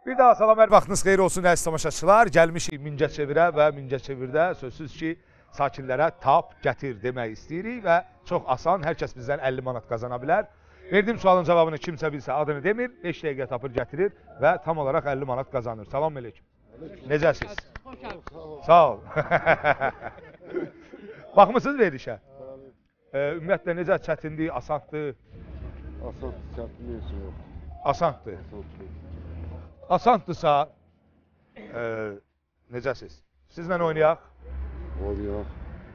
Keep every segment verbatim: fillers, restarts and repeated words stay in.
Bir daha salam, hər vaxtınız xeyir olsun əziz tamaşaçılar. Gəlmişik Mingəçevirə və Mingəçevirdə sözsüz ki, sakinlərə tap, gətir demək istəyirik və çox asan, hər kəs bizdən əlli manat qazana bilər. Verdiyim sualın cavabını kimsə bilsə adını demir, beş dəqiqə tapır gətirir və tam olaraq əlli manat qazanır. Salam əleykum. Necəsiz? Sağ ol. Baxmısınız verilişə? Ümumiyyətlə necə çətindir, asandır? Asant, çətinliyi yox. Asantdır. Asantdırsa, e, necəsiz? Sizlə oynayaq? Oynayaq.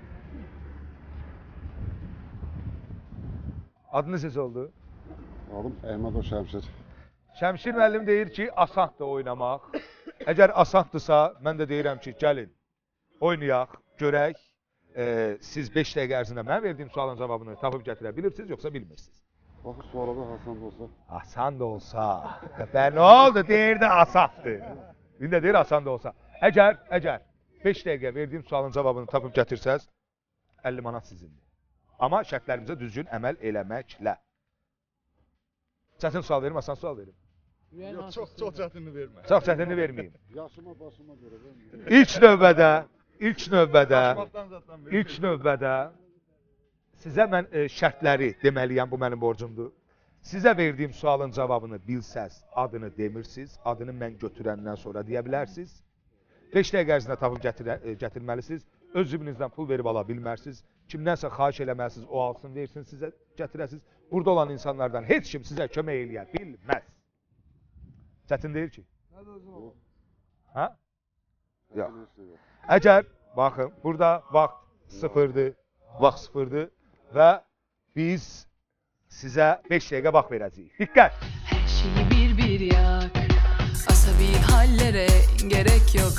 Adınız necə oldu? Adım Əhmədov Şəmşir. Şəmşir müəllim deyir ki, asantdır oynamaq. Əgər asantdırsa, mən də deyirəm ki, gəlin, oynayaq, görək. E, siz beş dəqiqə ərzində mən verdiyim sualın cavabını tapıb gətirə bilirsiniz, yoxsa bilmirsiniz? Baxı suala da asan da olsa. Asan da olsa. Bən nə oldu? Deyir də asatdır. İndi də deyir asan da olsa. Əgər, əgər beş dəqiqə verdiyim sualın cavabını tapıb gətirsəz, əlli manat sizindir. Amma şərtlərimizə düzgün əməl eləməklə. Çətin sual verim, asan sual verim. Yox, çox, çox çətinini vermə. Çox çətinini verməyim. Yaşıma, başıma görə verməyim. İlk növbədə, ilk növbədə, ilk növbədə sizə mən e, şərtləri deməliyəm, bu mənim borcumdur. Sizə verdiyim sualın cavabını bilsəz, adını demirsiniz, adını mən götürəndən sonra deyə bilərsiniz. beş dəqiqə ərzində tapıb gətirə, e, gətirməlisiniz. Öz cibinizdən pul verib ala bilmərsiniz. Kimdənsə xahiş eləməlisiniz, o alsın, versin, sizə gətirəsiniz. Burada olan insanlardan heç kim sizə kömək eləyə bilməz. Çətin deyil ki. Hə? Yox. Əgər, baxın, burada vaxt sıfırdır, vaxt sıfırdır. Və biz sizə beş dəqiqə vaxt verəcəyik. Diqqət! Her şeyi bir bir yak, asabi hallere gerek yok.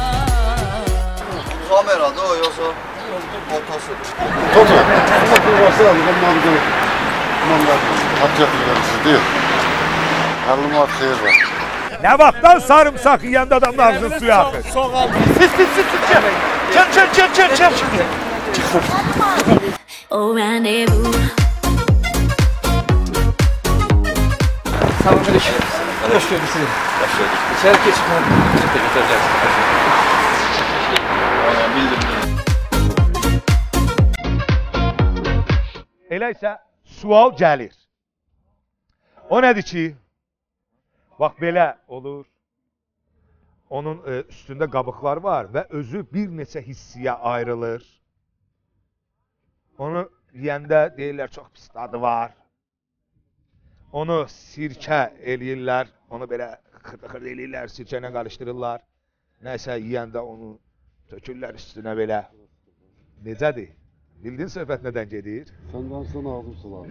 Kamerada o yoksa fotosu. Foto. Foto varsa alıyorum, mamdan. Mamdan. Atacak siz değil. əlli manat xeyir var. Nə vaxtdan sarımsaq yiyəndə adamın ağzını suya axır? Soğan. Sis, sis, sis, sis. Çək, çək, çək, çək, çək. Oh rendezvous. Selamünaleyküm. Hoş geldiniz. Hoş geldiniz. İçeri geçin. Çıktı götüreceksiniz. Bildim. Elə isə sual gəlir. O nədir ki, bax belə olur. Onun e, üstündə qabıqlar var və özü bir neçə hissiyə ayrılır. Onu yeyəndə deyirlər, çox pis dadı var. Onu sirkə eləyirlər, onu belə xırda-xırda eləyirlər, sirkə ilə qarışdırırlar. Nəsə yeyəndə onu tökürlər üstünə belə. Necədir? Bildin söhbət nədən gedir? Səndən sən ağzım sular.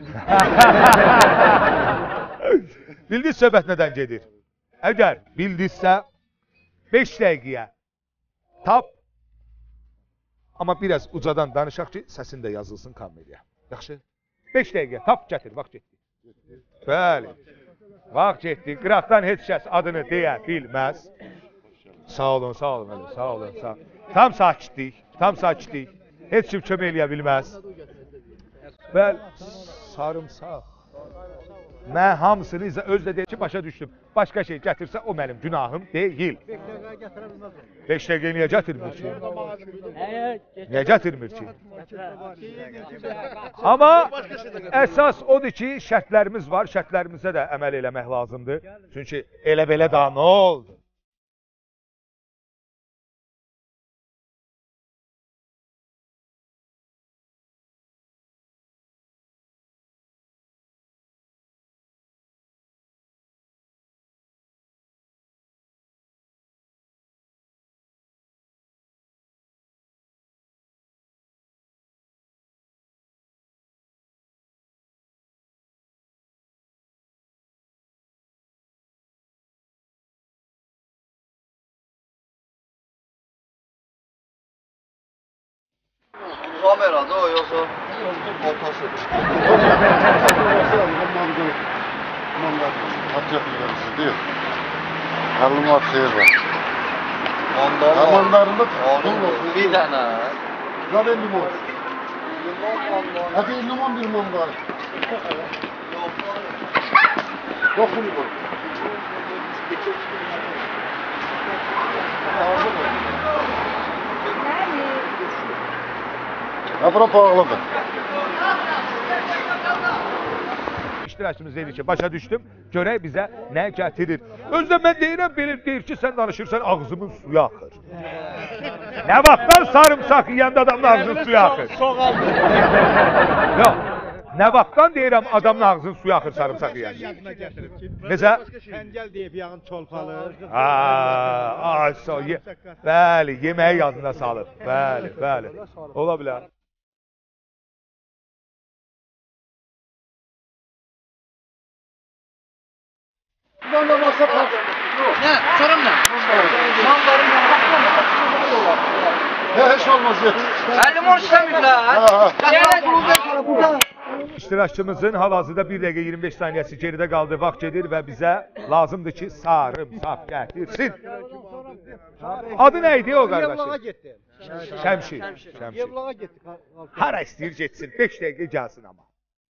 Bildin söhbət nədən gedir? Əgər bildinsə, beş dəqiqəyə tap. Amma biraz ucadan danışaq ki, səsin də yazılsın kameraya. Yaxşı? beş dəqiqə, tap gətir, vaxt getdi. Bəli. Vaxt getdi. Qıraqdan heç kəs adını deyə bilməz. Sağ olun, sağ olun, öyle, sağ olun, sağ olun. Tam sakitlik, tam sakitlik. Heç kim kömək eləyə bilməz. Bəli, sarımsaq. Mən hamısını özdə deyil ki, başa düşdüm. Başqa şey gətirsə, o mənim günahım deyil. beş dəqiqə niyə gətirmir ki? Niyə gətirmir ki? Amma əsas odur ki, şərtlərimiz var. Şərtlərimizə də əməl eləmək lazımdır. Çünki elə belə daha nə oldu? Kamerada o yoksa fotosu. Foto varsa alıyorum, mamdan. Mamdan. Atacak siz değil. əlli manat xeyir var. Mandalina. Mandarında Bir tane. Zaten limon. Hadi limon bir mandar. Dokun limon. Ha bura bağlıdır. İştirakçımız dedi ki, başa düşdüm, görək bizə nə gətirir. Özdə mən deyirəm, bilir, deyir ki, sən danışırsan, ağzımın suyu axır. Nə vaxtlar sarımsaq yiyəndə adamın ağzının suyu axır? Yox, nə vaxtdan deyirəm, adamın ağzının suyu axır sarımsaq yiyəndə? Necə? Kəngəl deyib yağın çolpalı. Aa, ay, so, ye bəli, yeməyi yadına salıb. Bəli, bəli. Ola bilər. Buradan da masa kaldı. Ne? Sorun ne? Ya hiç olmaz yet. Limon istemiyorlar. Ha ha. İştirakçımızın hal-hazırda bir dəqiqə iyirmi beş saniyəsi geridə qaldı, vaxt gedir və bizə lazımdır ki, sarımsaq gətirsin. Adı nə idi o Yevlağa qardaşım? getdi. Şəmşir. Şəmşir. Yevlağa getdi. Hara istəyir getsin, beş dəqiqə gəlsin amma.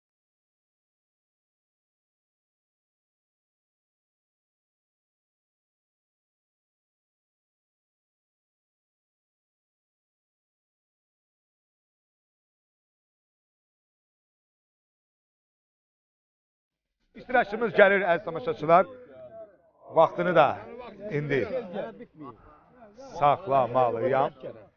İştirakçımız gəlir, əziz tamaşaçılar. Vaxtını da indi saxlamalıyam.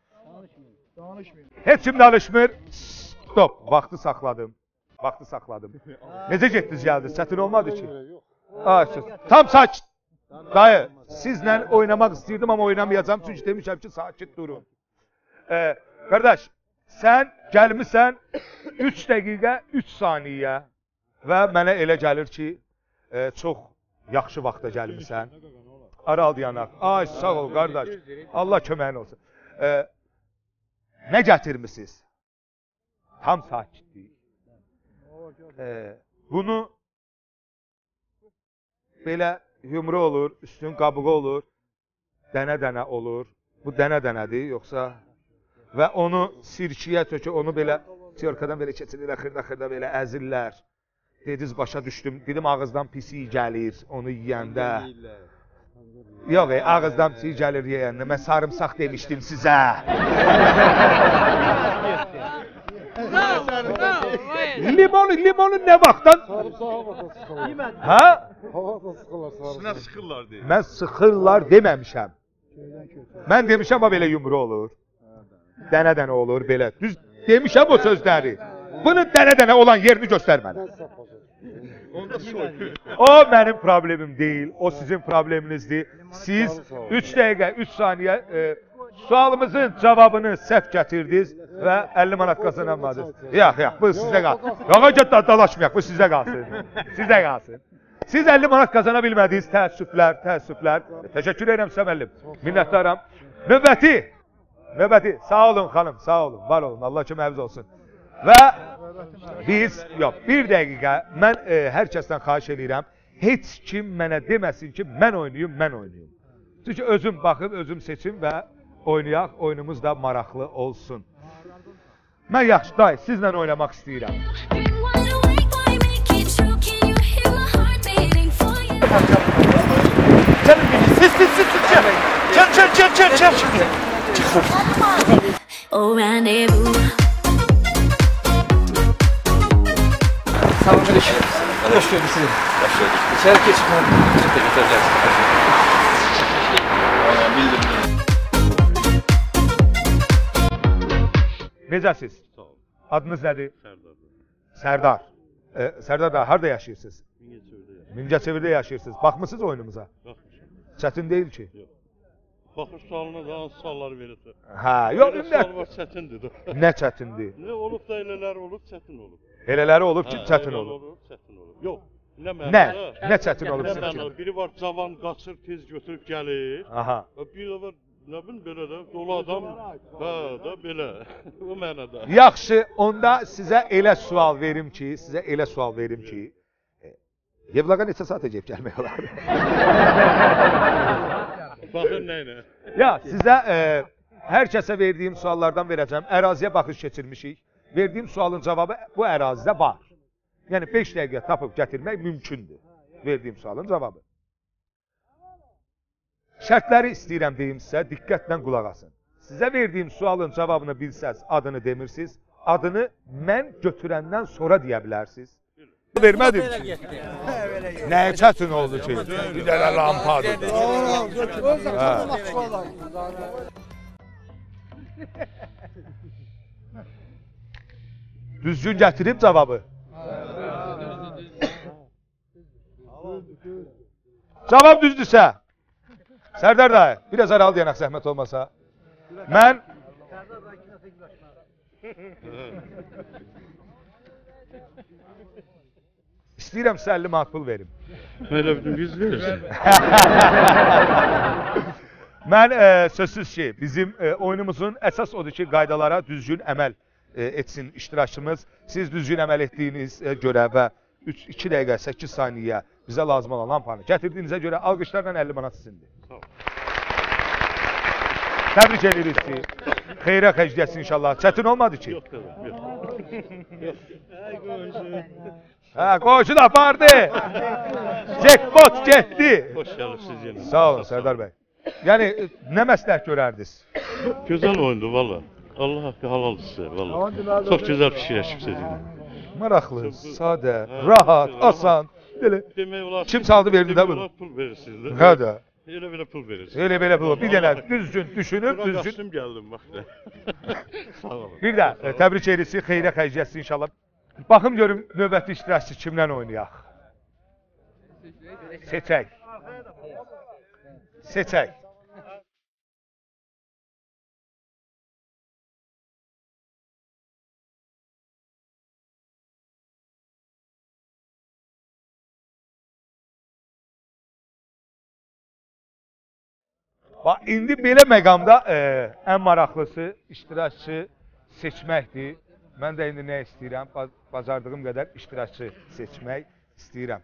Heç kim danışmır. Stop, vaxtı saxladım. Vaxtı saxladım. Necə getdiniz, gəldiniz? Çətin olmadı ki. Ay, tam sakit. Dayı, sizlə oynamaq istəyirdim, amma oynamayacağım. Çünki demişəm ki, sakit durun. Ee, qardaş, sən gəlmişsən üç dəqiqə, üç saniyə. Və mənə elə gəlir ki, e, çox yaxşı vaxta gəlmişsən. Aral yanaq. Ay, sağ ol, qardaş. Allah köməyin olsun. E, nə gətirmişsiniz? Tam sakitlik. E, bunu belə yumru olur, üstün qabığı olur, dənə-dənə olur. Bu dənə-dənədir, yoxsa? Və onu sirkiyə tökür, onu belə tiyorkadan belə keçirir, xırda-xırda belə əzirlər. Dediniz, başa düşdüm. Dedim, ağızdan pisi gəlir onu yiyəndə. Yox, e, ağızdan pisi gəlir yiyəndə. Mən sarımsaq demişdim sizə. Limonu, limonu nə vaxtdan? Hə? Sıkılır sıkılır diye. Mən sıxırlar deməmişəm. Mən demişəm, amma belə yumru olur. Dənə-dənə olur, belə. Düz demişəm o sözləri. Bunun dənə-dənə olan yerini göstər mənə. O mənim problemim deyil, o sizin probleminizdir. Siz üç dəqiqə, üç saniyə e, sualımızın cavabını səhv gətirdiniz və əlli manat qazanamadınız. Yox, yox, bu sizə qalsın. Yox, dalaşmayaq, bu sizə qalsın. Sizə qalsın. Siz əlli manat qazana bilmədiniz, təəssüflər, təəssüflər. Təşəkkür edirəm sizə müəllim, minnətdaram. Növbəti, növbəti, sağ olun xanım, sağ olun, var olun, Allah kimi həvz olsun. Və biz, yox, bir dəqiqə, mən e, hər kəsdən xahiş edirəm, heç kim mənə deməsin ki, mən oynayım, mən oynayım. Çünki özüm baxıb, özüm seçim və oynayaq, oyunumuz da maraqlı olsun. Mən yaxşı, day, sizlə oynamaq istəyirəm. Gelin bir. Siz siz siz siz gel. Gel gel gel gel gel. Oh rendezvous. Selamünaleyküm. Hoş geldiniz. Hoş bulduk. İçeri geçin. Çıktı götüreceksin. Bildim. Necəsiz? Adınız nədir? Sərdar. Ee, Sərdar da harada yaşayırsınız? Mingəçevirdə yaşayırsınız. Baxmısınız oyunumuza? Çətin deyil ki. Baxış sualına da hansı suallar verirsə. Hə, yox, Belə sual var, çətindir. nə çətindir? Nə olub da elələr olub, çətin olub. Elələri olub ki, Hə, çətin elələr olur. olub, çətin olub. Yox, nə Nə? mənada? Nə çətin olub Nə sizin mənada? üçün? Biri var cavan, qaçır, tez götürüb gəlir. Aha. Bir də var, nə bilim, belə də, dolu adam, hə, da belə. O mənada. Yaxşı, onda sizə elə sual verim ki, sizə elə sual verim ki, Yevlağa neçə saat əcəyib gəlmək olar? Baxın nə ilə. Ya, sizə e, hər kəsə verdiyim suallardan verəcəm. Əraziyə baxış keçirmişik. Verdiyim sualın cavabı bu ərazidə var. Yəni beş dəqiqə tapıb gətirmək mümkündür. Verdiyim sualın cavabı. Şərtləri istəyirəm deyim sizə, diqqətlə qulaq asın. Sizə verdiyim sualın cavabını bilsəz, adını demirsiniz, adını mən götürəndən sonra deyə bilərsiniz. Vermədim ki. Nəyə çətin oldu ki? Bir dənə lampadır. Düzgün gətirib cavabı. Cavab düzdürsə. Sərdar dayı, biraz aralı yanaq zəhmət olmasa. Mən İstəyirəm sizə əlli manat pul verim. Elə bir yüz verirsin. Mən e, sözsüz ki, bizim e, oyunumuzun əsas odur ki, qaydalara düzgün əməl e, etsin iştirakçımız. Siz düzgün əməl etdiyiniz e, görə və iki dəqiqə səkkiz saniyə bizə lazım olan lampanı gətirdiyinizə görə alqışlarla əlli manat sizindir. Təbrik edirik ki, xeyrə xərcləyəsin inşallah. Çətin olmadı ki. Yox, yox. Hə, qoşun apardı. Jackpot getdi. Hoş gəlirsiniz yenə. Sağ olun Sərdar bəy. Yəni, nə məsləhət görərdiniz? Gözəl oyundu valla. Allah haqqı halal sizə valla. Çox gözəl fikirləşibsiniz yenə. Maraqlı, sadə, rahat, asan. Belə. Demək olar. Kim çaldı verdi də bunu? Pul verirsiniz də. Hə də. Elə belə pul verirsiniz. Elə belə pul. Bir dənə düzgün düşünüb, Bura düzgün. qaçdım gəldim bax. Sağ olun. Bir də e, təbrik edirisi, xeyrə xərcləyəsin inşallah. Baxım görüm növbəti iştirakçı kimlə oynayaq. Seçək. Seçək. Bax, indi belə məqamda e, ən maraqlısı iştirakçı seçməkdir. Mən də indi nə istəyirəm? Bacardığım qədər iştirakçı seçmək istəyirəm.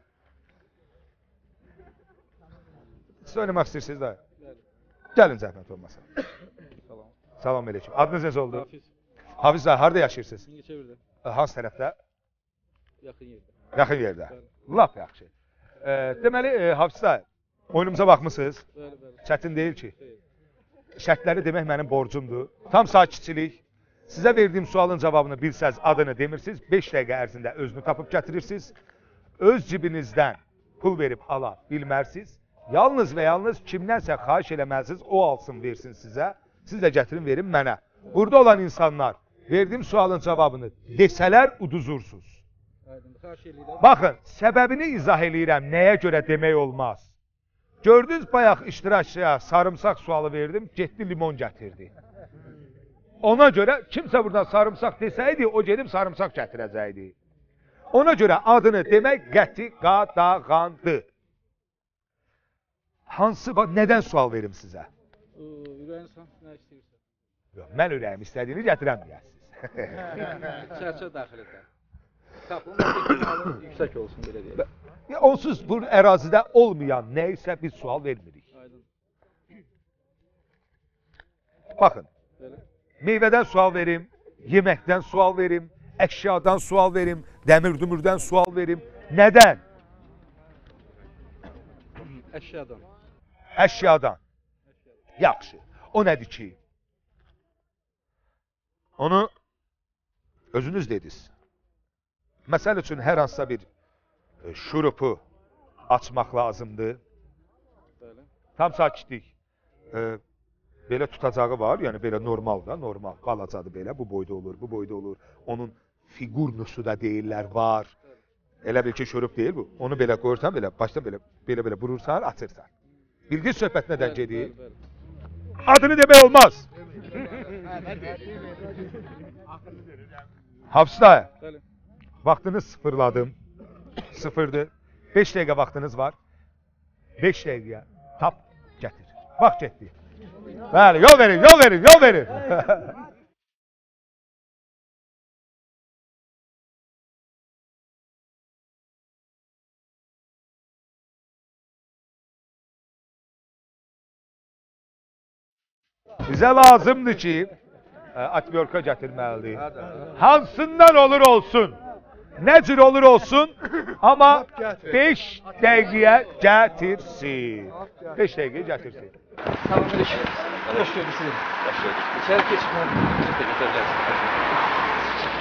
Siz oynamaq istəyirsiniz də? Gəlin zəhmət olmasa. Salam. Salam aleyküm. Adınız necə oldu? Hafiz. Hafiz də, harada yaşayırsınız? Mingəçevirdə. Hansı tərəfdə? Yaxın yerdə. Yaxın yerdə. Lap yaxşı. E, deməli, e, Hafiz də, oyunumuza baxmısınız? Bəli, bəli. Çətin deyil ki. Şərtləri demək mənim borcumdur. Tam sakitçilik. Sizə verdiyim sualın cavabını bilsəz, adını demirsiniz, beş dəqiqə ərzində özünü tapıb gətirirsiniz. Öz cibinizdən pul verib ala bilmərsiniz. Yalnız və yalnız kimdənsə xahiş eləməlisiniz, o alsın, versin sizə. Siz də gətirin, verin mənə. Burada olan insanlar verdiyim sualın cavabını desələr uduzursunuz. Baxın, səbəbini izah eləyirəm, nəyə görə demək olmaz. Gördünüz, bayaq iştirakçıya sarımsaq sualı verdim, getdi limon gətirdi. Ona görə kimsə buradan sarımsaq desəydi, o gedib sarımsaq gətirəcəkdi. Ona görə adını demək qəti qadağandır. Hansı, nədən sual verim sizə? Ürəyiniz nə istəyirsə. Yox, mən ürəyim istədiyini gətirəm deyəsiniz. Çərçə daxil edər. Tapılma ehtimalı yüksək olsun, belə deyək. Onsuz bu ərazidə olmayan nə isə biz sual vermirik. Aydın. Baxın. Belə. Meyvədən sual verim, yeməkdən sual verim, əşyadan sual verim, dəmir-dümürdən sual verim. Nədən? Əşyadan. Əşyadan. Yaxşı. O nədir ki? Onu özünüz dediniz. Məsəl üçün hər hansısa bir şurupu açmaq lazımdır. Bəli. Tam sakitlik. E, belə tutacağı var, yəni belə normal da, normal. Balacadır belə, bu boyda olur, bu boyda olur. Onun figurnusu da deyirlər, var. Elə bil ki, şurup deyil bu. Onu belə qoyursan, belə, başdan belə, belə belə vurursan, atırsan. Bildiğin söhbət nədən gedir? Adını demək olmaz. Hafız dayı, vaxtını sıfırladım. Sıfırdır. beş dəqiqə vaxtınız var. beş dəqiqəyə tap, gətir. Bax, getdi. Bəli, yol verin, yol verin, yol verin. Bizə lazımdır ki, atmyorka gətirməlidir. Hansından olur olsun, nə cür olur olsun, amma beş dəqiqəyə gətirsin. beş dəqiqəyə gətirsin. Salam aleyküm. Hoş gördük sizi. Hoş gördük. İçeri keçin. Götürəcəksiniz.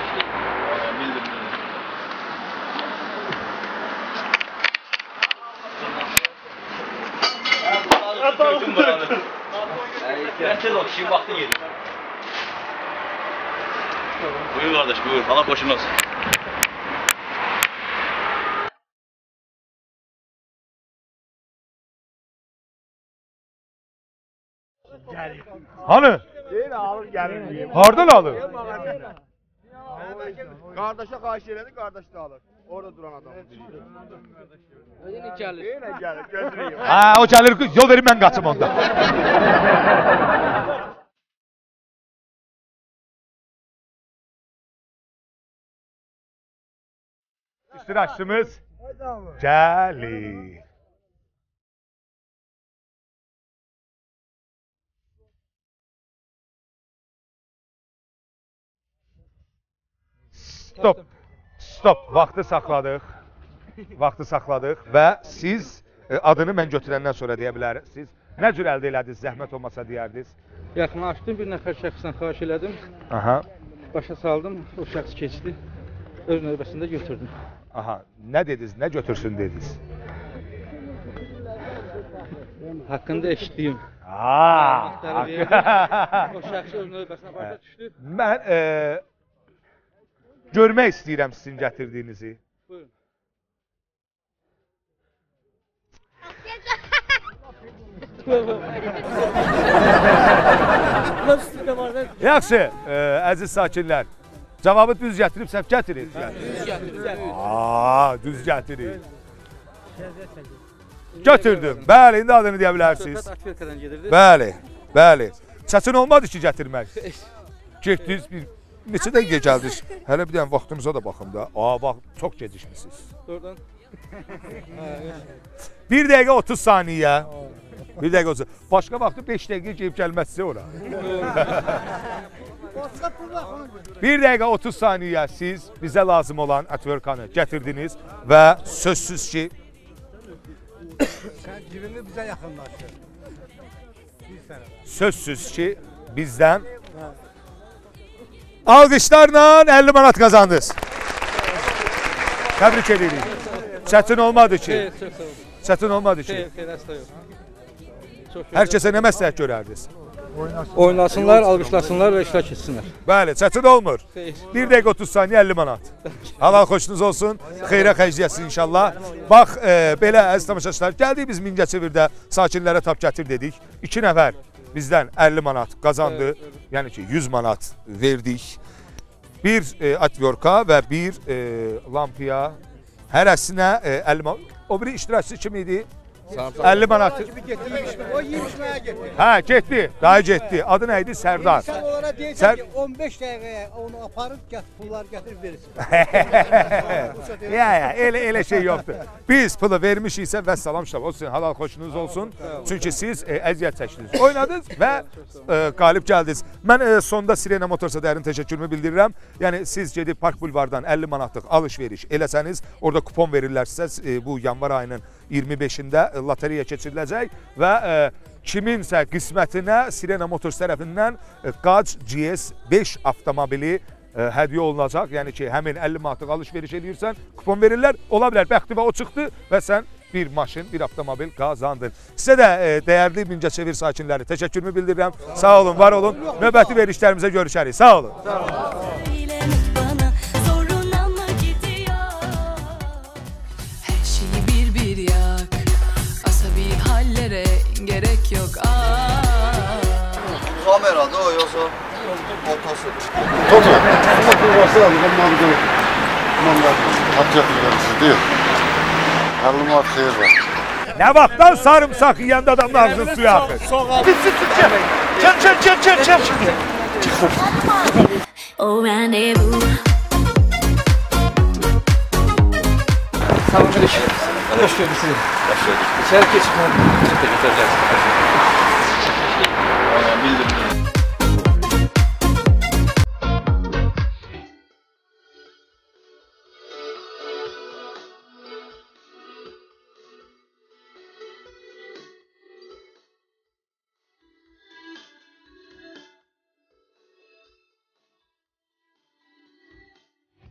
Adamı döktür. Herkes o kişinin vakti gelir. Buyur kardeş buyur. Allah koşun olsun. Hani? Hardan alır? Kardeşe xahiş elədi, qardaş da alır. Orada duran adam. Yine gelir. Yenə gəlir, gözünü yiyir. Ha, o gəlir, yol verin mən qaçım onda. İştirakçımız gəlir. Stop. Stop. Vaxtı saxladıq. Vaxtı saxladıq və siz e, adını mən götürəndən sonra deyə bilərsiniz. Nə cür əldə elədiniz, zəhmət olmasa deyərdiniz? Yaxınlaşdım, bir nəfər şəxsdən xahiş elədim. Aha. Başa saldım, o şəxs keçdi. Öz növbəsində götürdüm. Aha. Nə dediniz, nə götürsün dediniz? Haqqında eşitdiyim. Aa. O şəxs öz növbəsinə başa düşdü. Mən e, görmək istəyirəm sizin gətirdiyinizi. Buyurun. Yaxşı, e, əziz sakinlər. Cavabı düz gətirib səhv gətirin. Düz gətirdim. Aa, düz gətirin. Götürdüm. Bəli, indi adını deyə bilərsiniz. Söhbət Akverkadan gedirdi. Bəli, bəli. Çətin olmadı ki, gətirmək. Getdiniz bir neçə dəqiqə gəldiniz. Hələ bir dənə vaxtınıza da baxın da. Aa, bax, çox gecikmisiniz. Oradan. bir dəqiqə otuz saniyə. bir dəqiqə otuz. Başqa vaxtı beş dəqiqə gəlib gəlməzsə ora. bir dəqiqə otuz saniyə siz bizə lazım olan Atverkanı gətirdiniz və sözsüz ki Sən cibini bizə yaxınlaşdır. sözsüz ki bizdən alqışlarla əlli manat qazandınız. Təbrik edirik. Çətin olmadı ki. Xeyr, çox sağ olun. Çətin olmadı ki. Xeyr, xeyr, əsla yox. Çox Hər kəsə nə məsləhət görərdiniz? Oynasınlar, alqışlasınlar və iştirak etsinlər. Bəli, çətin olmur. Xeyr. bir dəqiqə otuz saniyə əlli manat. Halal xoşunuz olsun. Xeyrə xərcləyəsiniz inşallah. Bax, e, belə əziz tamaşaçılar, gəldik biz Mingəçevirdə sakinlərə tap gətir dedik. iki nəfər bizdən əlli manat qazandı. Evet, evet. Yəni ki, yüz manat verdik. Bir e, Atverka və bir e, lampiya. Hərəsinə e, əlli manat. O biri iştirakçı kim idi? əlli manat. O yemişməyə getdi. Hə, getdi. Daha getdi. Adı nə idi? Sərdar. Sən onlara deyirsən Sən- ki, on beş dəqiqəyə onu aparıb gət, pullar gətirib verirsin. ya ya elə elə şey yoxdur. Biz pulu vermişiksə və salam ştab olsun, halal xoşunuz olsun. Çünki siz e, əziyyət çəkdiniz. Oynadınız və e, qalib gəldiniz. Mən e, sonda Sirena Motorsa dərin təşəkkürümü bildirirəm. Yəni siz gedib Park Bulvardan əlli manatlıq alış-veriş eləsəniz, orada kupon verirlər sizə. E, bu yanvar ayının iyirmi beşində lotereya keçiriləcək və e, kiminsə qismətinə Sirena Motors tərəfindən e, Qac G S beş avtomobili e, hədiyyə olunacaq. Yəni ki, həmin əlli manatlıq alış-veriş eləyirsən, kupon verirlər. Ola bilər, bəxtivə o çıxdı və sən bir maşın, bir avtomobil qazandın. Sizə də e, dəyərli Mingəçevir sakinləri təşəkkürümü bildirirəm. Sağ olun, var olun. Növbəti verişlərimizə görüşərik. Sağ olun. Sağ olun. bana zoruna mı gidiyor? Her şeyi bir bir yak, asabi hallere gerek yok. Aa. Kamerada o yoksa motosu. Toto. Toto varsa alıp mangal. Mangal. Atacak siz değil. əlli manat xeyir var. Nə vaxtdan sarımsaq yeyəndə adamın ağzını suya axır. Çək, çək, çək, çək, çək. Oh, rendezvous. Salam aleyküm. Hoş gördük sizi. Başladık. İçeri geçin. Bildim.